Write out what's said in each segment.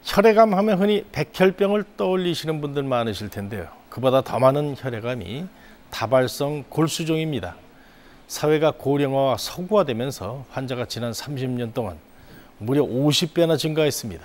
혈액암 하면 흔히 백혈병을 떠올리시는 분들 많으실 텐데요. 그보다 더 많은 혈액암이 다발성 골수종입니다. 사회가 고령화와 서구화되면서 환자가 지난 30년 동안 무려 50배나 증가했습니다.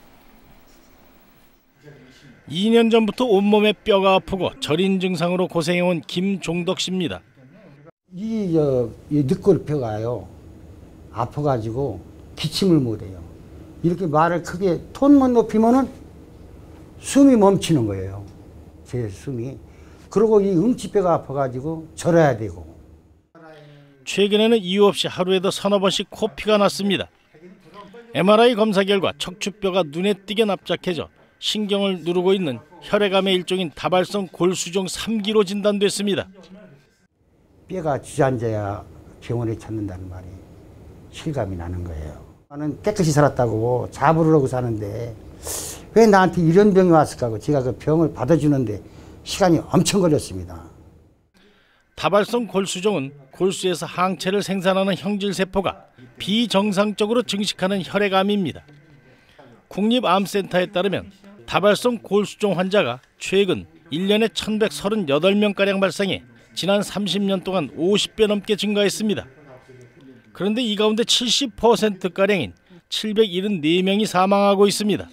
2년 전부터 온몸에 뼈가 아프고 저린 증상으로 고생해온 김종덕 씨입니다. 이 늑골뼈가요 아파가지고 기침을 못해요. 이렇게 말을 크게 톤만 높이면은 숨이 멈추는 거예요. 제 숨이. 그리고 이 음치뼈가 아파가지고 절여야 되고. 최근에는 이유 없이 하루에도 서너 번씩 코피가 났습니다. MRI 검사 결과 척추뼈가 눈에 띄게 납작해져 신경을 누르고 있는 혈액암의 일종인 다발성 골수종 3기로 진단됐습니다. 뼈가 주저앉아야 병원에 찾는다는 말이 실감이 나는 거예요. 나는 깨끗이 살았다고 자부르려고 사는데 왜 나한테 이런 병이 왔을까 하고 제가 그 병을 받아주는데 시간이 엄청 걸렸습니다. 다발성 골수종은 골수에서 항체를 생산하는 형질세포가 비정상적으로 증식하는 혈액암입니다. 국립암센터에 따르면 다발성 골수종 환자가 최근 1년에 1138명가량 발생해 지난 30년 동안 50배 넘게 증가했습니다. 그런데 이 가운데 70%가량인 774명이 사망하고 있습니다.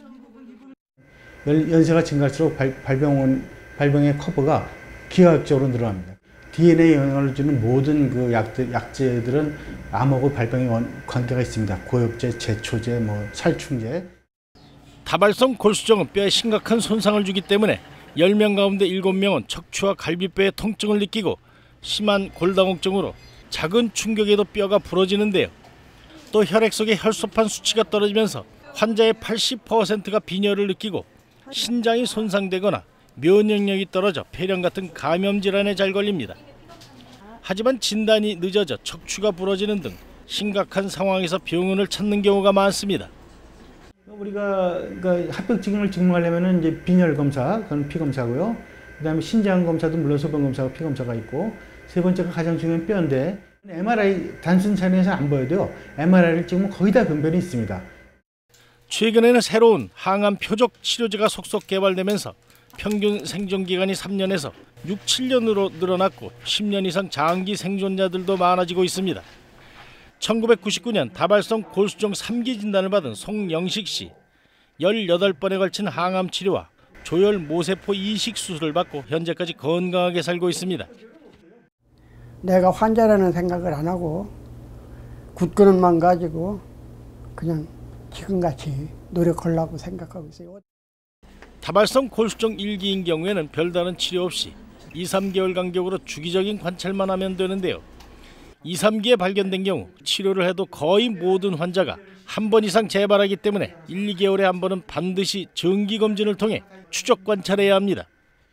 연세가 증가할수록 발병의 커브가 기하학적으로 늘어납니다. DNA에 영향을 주는 모든 그 약제들은 암하고 발병에 관계가 있습니다. 고엽제, 제초제, 살충제. 다발성 골수종은 뼈에 심각한 손상을 주기 때문에 10명 가운데 7명은 척추와 갈비뼈에 통증을 느끼고 심한 골다공증으로 작은 충격에도 뼈가 부러지는데요. 또 혈액 속의 혈소판 수치가 떨어지면서 환자의 80%가 빈혈을 느끼고 신장이 손상되거나 면역력이 떨어져 폐렴 같은 감염 질환에 잘 걸립니다. 하지만 진단이 늦어져 척추가 부러지는 등 심각한 상황에서 병원을 찾는 경우가 많습니다. 우리가 합병증을 증명하려면 이제 빈혈 검사, 그건 피 검사고요. 그다음에 신장 검사도 물론 소변 검사와 피 검사가 있고, 세 번째가 가장 중요한 뼈인데 MRI 단순 촬영에서 안 보여도요. MRI를 찍으면 거의 다 변변이 있습니다. 최근에는 새로운 항암 표적 치료제가 속속 개발되면서 평균 생존 기간이 3년에서 6, 7년으로 늘어났고 10년 이상 장기 생존자들도 많아지고 있습니다. 1999년 다발성 골수종 3기 진단을 받은 송영식 씨. 18번에 걸친 항암 치료와 조혈 모세포 이식 수술을 받고 현재까지 건강하게 살고 있습니다. 내가 환자라는 생각을 안 하고 굳건함만 가지고 그냥 지금같이 노력하려고 생각하고 있어요. 다발성 골수종 1기인 경우에는 별다른 치료 없이 2, 3개월 간격으로 주기적인 관찰만 하면 되는데요. 2, 3기에 발견된 경우 치료를 해도 거의 모든 환자가 한 번 이상 재발하기 때문에 1, 2개월에 한 번은 반드시 정기검진을 통해 추적 관찰해야 합니다.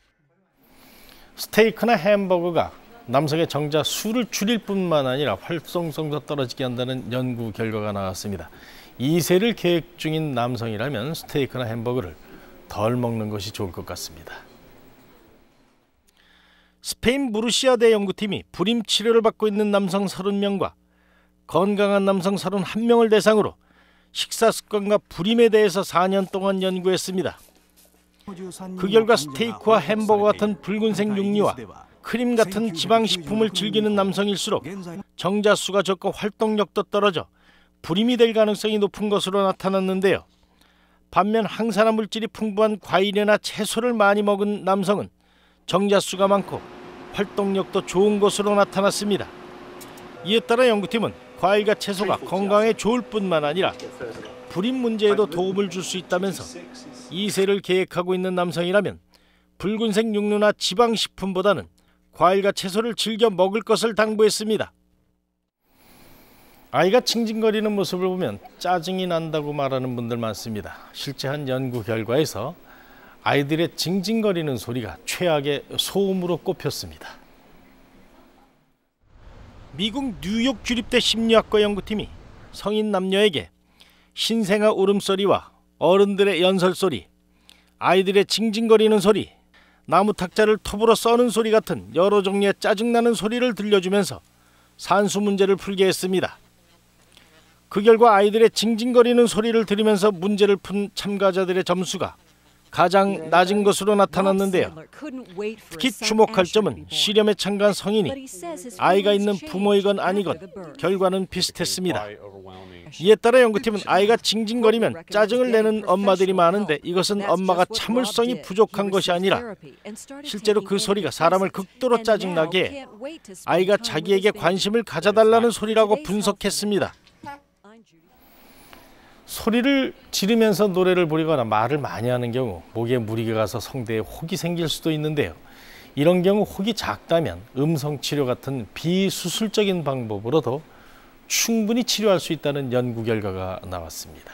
스테이크나 햄버거가 남성의 정자 수를 줄일 뿐만 아니라 활동성도 떨어지게 한다는 연구 결과가 나왔습니다. 2세를 계획 중인 남성이라면 스테이크나 햄버거를 덜 먹는 것이 좋을 것 같습니다. 스페인 무르시아대 연구팀이 불임 치료를 받고 있는 남성 30명과 건강한 남성 31명을 대상으로 식사 습관과 불임에 대해서 4년 동안 연구했습니다. 그 결과 스테이크와 햄버거 같은 붉은색 육류와 크림 같은 지방식품을 즐기는 남성일수록 정자수가 적고 활동력도 떨어져 불임이 될 가능성이 높은 것으로 나타났는데요. 반면 항산화 물질이 풍부한 과일이나 채소를 많이 먹은 남성은 정자수가 많고 활동력도 좋은 것으로 나타났습니다. 이에 따라 연구팀은 과일과 채소가 건강에 좋을 뿐만 아니라 불임 문제에도 도움을 줄 수 있다면서 2세를 계획하고 있는 남성이라면 붉은색 육류나 지방식품보다는 과일과 채소를 즐겨 먹을 것을 당부했습니다. 아이가 징징거리는 모습을 보면 짜증이 난다고 말하는 분들 많습니다. 실제 한 연구 결과에서 아이들의 징징거리는 소리가 최악의 소음으로 꼽혔습니다. 미국 뉴욕 주립대 심리학과 연구팀이 성인 남녀에게 신생아 울음소리와 어른들의 연설소리, 아이들의 징징거리는 소리, 나무 탁자를 톱으로 써는 소리 같은 여러 종류의 짜증나는 소리를 들려주면서 산수 문제를 풀게 했습니다. 그 결과 아이들의 징징거리는 소리를 들으면서 문제를 푼 참가자들의 점수가 가장 낮은 것으로 나타났는데요. 특히 주목할 점은 실험에 참가한 성인이 아이가 있는 부모이건 아니건 결과는 비슷했습니다. 이에 따라 연구팀은 아이가 징징거리면 짜증을 내는 엄마들이 많은데 이것은 엄마가 참을성이 부족한 것이 아니라 실제로 그 소리가 사람을 극도로 짜증나게 해 아이가 자기에게 관심을 가져달라는 소리라고 분석했습니다. 소리를 지르면서 노래를 부르거나 말을 많이 하는 경우 목에 무리가 가서 성대에 혹이 생길 수도 있는데요. 이런 경우 혹이 작다면 음성치료 같은 비수술적인 방법으로도 충분히 치료할 수 있다는 연구 결과가 나왔습니다.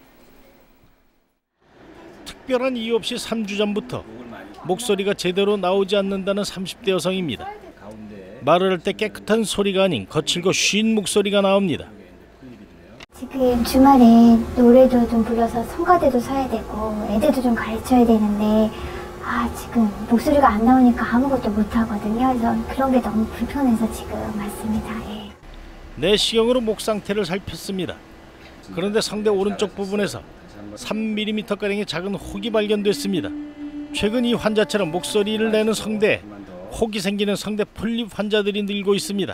특별한 이유 없이 3주 전부터 목소리가 제대로 나오지 않는다는 30대 여성입니다. 말을 할 때 깨끗한 소리가 아닌 거칠고 쉰 목소리가 나옵니다. 지금 주말에 노래도 좀 불러서 성가대도 서야 되고 애들도 좀 가르쳐야 되는데 지금 목소리가 안 나오니까 아무것도 못 하거든요. 그래서 그런 게 너무 불편해서 지금 왔습니다. 예. 내시경으로 목 상태를 살폈습니다. 그런데 성대 오른쪽 부분에서 3mm가량의 작은 혹이 발견됐습니다. 최근 이 환자처럼 목소리를 내는 성대에 혹이 생기는 성대 폴립 환자들이 늘고 있습니다.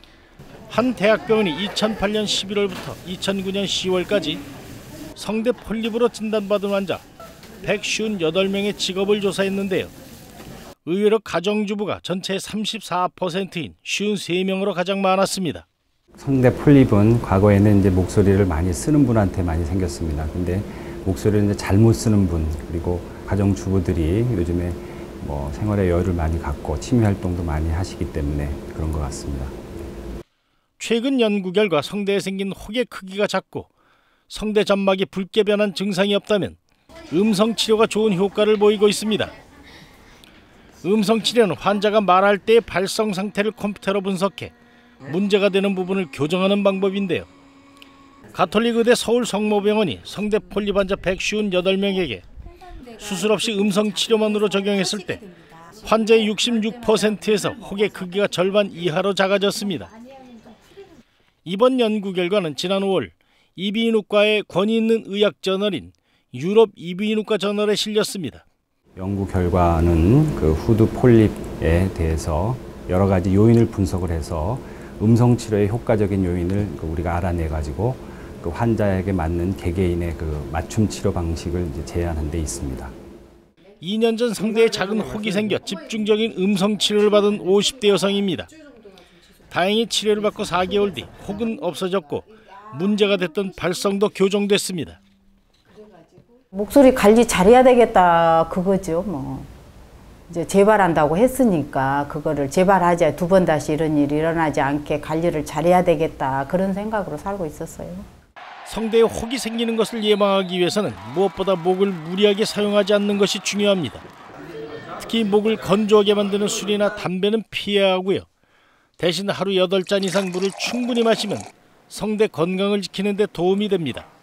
한 대학병원이 2008년 11월부터 2009년 10월까지 성대 폴립으로 진단받은 환자 158명의 직업을 조사했는데요. 의외로 가정주부가 전체의 34%인 53명으로 가장 많았습니다. 성대 폴립은 과거에는 이제 목소리를 많이 쓰는 분한테 많이 생겼습니다. 근데 목소리를 이제 잘못 쓰는 분, 그리고 가정주부들이 요즘에 생활에 여유를 많이 갖고 취미 활동도 많이 하시기 때문에 그런 것 같습니다. 최근 연구 결과 성대에 생긴 혹의 크기가 작고 성대 점막이 붉게 변한 증상이 없다면 음성 치료가 좋은 효과를 보이고 있습니다. 음성 치료는 환자가 말할 때의 발성 상태를 컴퓨터로 분석해 문제가 되는 부분을 교정하는 방법인데요. 가톨릭 의대 서울 성모병원이 성대 폴립 환자 158명에게 수술 없이 음성 치료만으로 적용했을 때 환자의 66%에서 혹의 크기가 절반 이하로 작아졌습니다. 이번 연구 결과는 지난 5월 이비인후과의 권위 있는 의학 저널인 유럽 이비인후과 저널에 실렸습니다. 연구 결과는 그 후두 폴립에 대해서 여러 가지 요인을 분석을 해서 음성 치료의 효과적인 요인을 우리가 알아내가지고 그 환자에게 맞는 개개인의 그 맞춤 치료 방식을 이제 제안한 데 있습니다. 2년 전 성대에 작은 혹이 생겨 집중적인 음성 치료를 받은 50대 여성입니다. 다행히 치료를 받고 4개월 뒤 혹은 없어졌고 문제가 됐던 발성도 교정됐습니다. 목소리 관리 잘해야 되겠다 그거죠. 이제 재발한다고 했으니까 그거를 재발하지 두 번 다시 이런 일이 일어나지 않게 관리를 잘해야 되겠다 그런 생각으로 살고 있었어요. 성대에 혹이 생기는 것을 예방하기 위해서는 무엇보다 목을 무리하게 사용하지 않는 것이 중요합니다. 특히 목을 건조하게 만드는 술이나 담배는 피해야 하고요. 대신 하루 8잔 이상 물을 충분히 마시면 성대 건강을 지키는 데 도움이 됩니다.